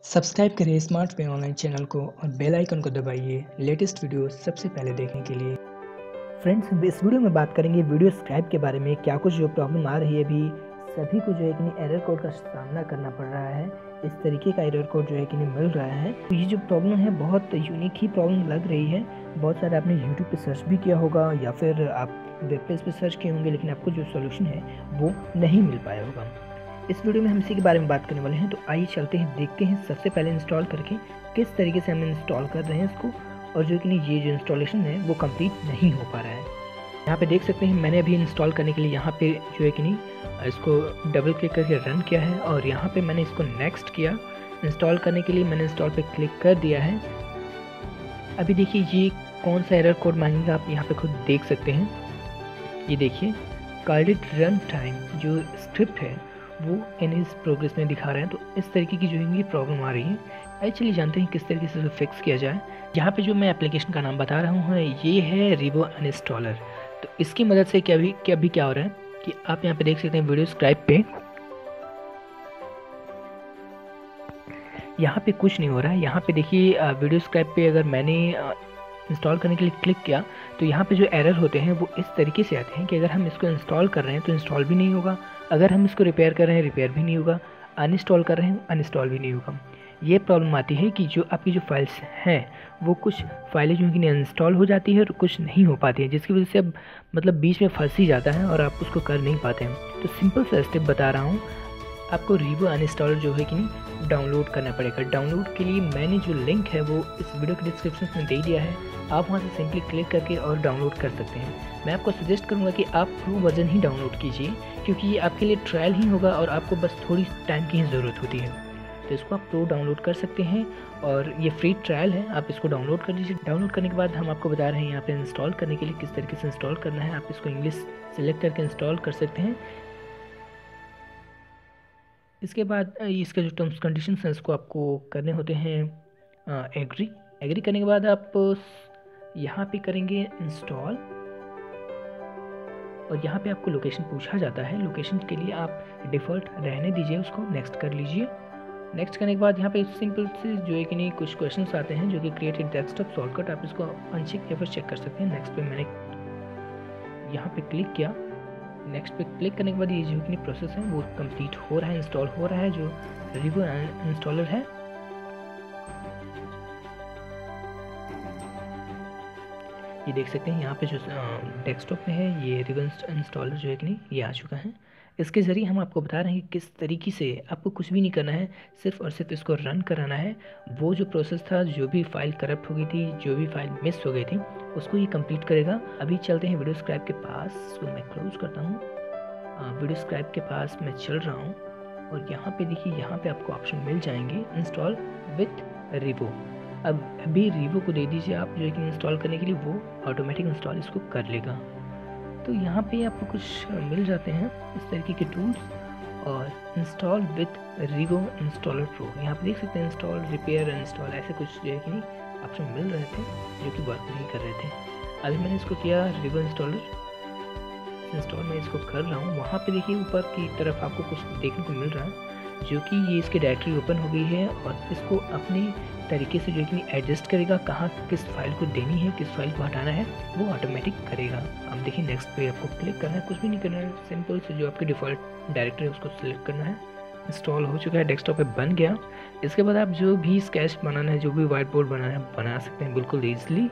Subscribe करें smart पे online channel को और बेल आइकन को दबाइए लेटेस्ट वीडियो सबसे पहले देखने के लिए। फ्रेंड्स, इस वीडियो में बात करेंगे वीडियो स्क्राइब के बारे में। क्या कुछ जो प्रॉब्लम आ रही है अभी सभी को जो है कि नहीं एरर कोड का सामना करना पड़ रहा है। इस तरीके का एरर कोड जो है कि नहीं मिल रहा है। तो ये जो प्रॉब्लम है बहुत यूनिक ही प्रॉब्लम लग रही है। बहुत सारे आपने यूट्यूब पे सर्च भी किया होगा या फिर आप वेब पेज पे सर्च किए होंगे, लेकिन आपको जो सोल्यूशन है वो नहीं मिल पाया होगा। इस वीडियो में हम इसी के बारे में बात करने वाले हैं। तो आइए चलते हैं, देखते हैं सबसे पहले इंस्टॉल करके किस तरीके से हम इंस्टॉल कर रहे हैं इसको, और जो कि नहीं ये जो इंस्टॉलेशन है वो कंप्लीट नहीं हो पा रहा है। यहाँ पे देख सकते हैं मैंने अभी इंस्टॉल करने के लिए यहाँ पे जो है कि नहीं इसको डबल क्लिक करके रन किया है, और यहाँ पे मैंने इसको नेक्स्ट किया। इंस्टॉल करने के लिए मैंने इंस्टॉल पे क्लिक कर दिया है। अभी देखिए ये कौन सा एरर कोड मांगेगा, आप यहाँ पे खुद देख सकते हैं। ये देखिए कार्डिट रन टाइम जो स्क्रिप्ट है वो इन इस प्रोग्रेस में दिखा रहे हैं। तो इस तरीके की जो है ये प्रॉब्लम आ रही है। आइए चलिए जानते हैं किस तरीके से इसे फिक्स किया जाए। यहाँ पे जो मैं एप्लीकेशन का नाम बता रहा हूँ ये है रिवो अनइंस्टॉलर। तो इसकी मदद से क्या हो रहा है कि आप यहाँ पे देख सकते हैं वीडियो स्क्राइब पे यहाँ पे कुछ नहीं हो रहा है। यहाँ पे देखिए वीडियो स्क्राइब पे अगर मैंने इंस्टॉल करने के लिए क्लिक किया तो यहाँ पे जो एरर होते हैं वो इस तरीके से आते हैं कि अगर हम इसको इंस्टॉल कर रहे हैं तो इंस्टॉल भी नहीं होगा, अगर हम इसको रिपेयर कर रहे हैं रिपेयर भी नहीं होगा, अनइंस्टॉल कर रहे हैं अनइंस्टॉल भी नहीं होगा। ये प्रॉब्लम आती है कि जो आपकी जो फाइल्स हैं वो कुछ फाइलें जो कि अनइंस्टॉल हो जाती है और कुछ नहीं हो पाती है, जिसकी वजह से अब मतलब बीच में फंस ही जाता है और आप उसको कर नहीं पाते हैं। तो सिंपल सा स्टेप बता रहा हूँ, आपको रिवो अनइंस्टॉलर जो है कि नहीं डाउनलोड करना पड़ेगा। डाउनलोड के लिए मैंने जो लिंक है वो इस वीडियो के डिस्क्रिप्शन में दे दिया है, आप वहां से सिंपली क्लिक करके और डाउनलोड कर सकते हैं। मैं आपको सजेस्ट करूंगा कि आप प्रो वर्जन ही डाउनलोड कीजिए, क्योंकि ये आपके लिए ट्रायल ही होगा और आपको बस थोड़ी टाइम की ही ज़रूरत होती है। तो इसको आप प्रो डाउनलोड कर सकते हैं और ये फ्री ट्रायल है, आप इसको डाउनलोड कर लीजिए। डाउनलोड करने के बाद हम आपको बता रहे हैं यहाँ पे इंस्टॉल करने के लिए किस तरीके से इंस्टॉल करना है। आप इसको इंग्लिश सेलेक्ट करके इंस्टॉल कर सकते हैं। इसके बाद इसके जो टर्म्स कंडीशंस हैं इसको आपको करने होते हैं एग्री करने के बाद आप यहाँ पे करेंगे इंस्टॉल, और यहाँ पे आपको लोकेशन पूछा जाता है। लोकेशन के लिए आप डिफ़ॉल्ट रहने दीजिए, उसको नेक्स्ट कर लीजिए। नेक्स्ट करने के बाद यहाँ पे सिंपल से जो है कि नहीं कुछ क्वेश्चंस आते हैं जो कि क्रिएट ए डेस्कटॉप शॉर्टकट, आप इसको अनचेक या फिर चेक कर सकते हैं। नेक्स्ट पे मैंने यहाँ पे क्लिक किया। नेक्स्ट पे क्लिक करने के बाद ये जो कि प्रोसेस है वो कंप्लीट हो रहा है, इंस्टॉल हो रहा है जो रिवो इंस्टॉलर है। ये देख सकते हैं यहाँ पे जो डेस्कटॉप में है ये रिवो इंस्टॉलर जो है कि नहीं ये आ चुका है। इसके ज़रिए हम आपको बता रहे हैं कि किस तरीके से आपको कुछ भी नहीं करना है, सिर्फ और सिर्फ इसको रन कराना है। वो जो प्रोसेस था, जो भी फाइल करप्ट हो गई थी, जो भी फाइल मिस हो गई थी, उसको ये कंप्लीट करेगा। अभी चलते हैं वीडियो स्क्राइब के पास, इसको मैं क्लोज करता हूँ। वीडियो स्क्राइब के पास मैं चल रहा हूँ और यहाँ पे देखिए यहाँ पे आपको ऑप्शन मिल जाएंगे इंस्टॉल विथ रिवो। अब अभी रिवो को दे दीजिए आप जो है कि इंस्टॉल करने के लिए, वो ऑटोमेटिक इंस्टॉल इसको कर लेगा। तो यहाँ पे आपको कुछ मिल जाते हैं इस तरीके के टूल्स, और install with Revo installer pro यहाँ पे देख सकते हैं इंस्टॉल रिपेयर इंस्टॉल ऐसे कुछ जो है कि ऑप्शन मिल रहे थे जो कि वर्क नहीं कर रहे थे। अभी मैंने इसको किया रिवो इंस्टॉलर इंस्टॉल, मैं इसको कर रहा हूँ। वहाँ पे देखिए ऊपर की तरफ आपको कुछ देखने को मिल रहा है जो कि ये इसकी डायरेक्टरी ओपन हो गई है, और इसको अपने तरीके से जो कि एडजस्ट करेगा, कहाँ किस फाइल को देनी है, किस फाइल को हटाना है, वो ऑटोमेटिक करेगा। अब देखिए नेक्स्ट पे आपको क्लिक करना है, कुछ भी नहीं करना है, सिंपल से जो आपकी डिफ़ॉल्ट डायरेक्टरी है उसको सिलेक्ट करना है। इंस्टॉल हो चुका है, डेस्कटॉप पे बन गया। इसके बाद आप जो भी स्केच बनाना है, जो भी व्हाइट बोर्ड बनाना है बना सकते हैं बिल्कुल ईजिली।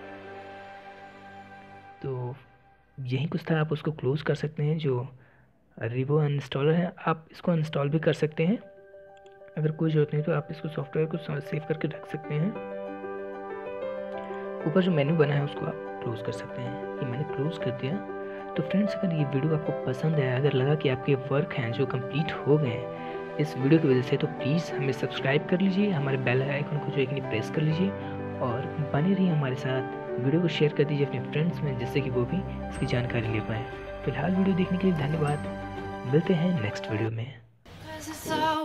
तो यही कुछ था, आप उसको क्लोज कर सकते हैं। जो रिवो इंस्टॉलर है आप इसको इंस्टॉल भी कर सकते हैं, अगर कोई ज़रूरत नहीं तो आप इसको सॉफ्टवेयर को सेव करके रख सकते हैं। ऊपर जो मेन्यू बना है उसको आप क्लोज कर सकते हैं। ये मैंने क्लोज कर दिया। तो फ्रेंड्स, अगर ये वीडियो आपको पसंद आया, अगर लगा कि आपके वर्क हैं जो कंप्लीट हो गए हैं इस वीडियो की वजह से, तो प्लीज़ हमें सब्सक्राइब कर लीजिए, हमारे बेल आइकन को जो है कि प्रेस कर लीजिए और बने रहिए हमारे साथ। वीडियो को शेयर कर दीजिए अपने फ्रेंड्स में, जिससे कि वो भी इसकी जानकारी ले पाएँ। फिलहाल वीडियो देखने के लिए धन्यवाद, मिलते हैं नेक्स्ट वीडियो में।